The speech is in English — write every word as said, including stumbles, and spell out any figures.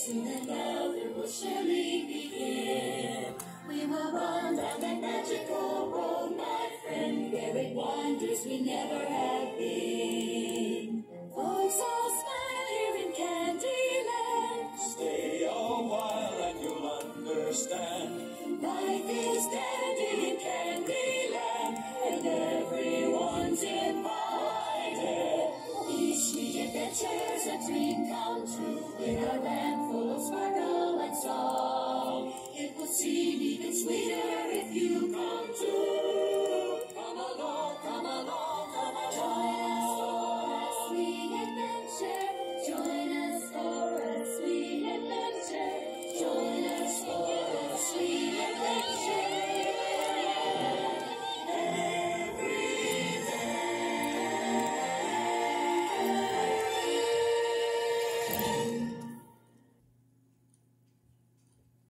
Soon another will surely begin. We will run down that magical road, my friend, where it wonders we never have been. Folks all smile here in Candyland. Stay a while and you'll understand. Life is dandy in Candyland, and everyone's invited. Each sweet adventure's a dream come true in our land.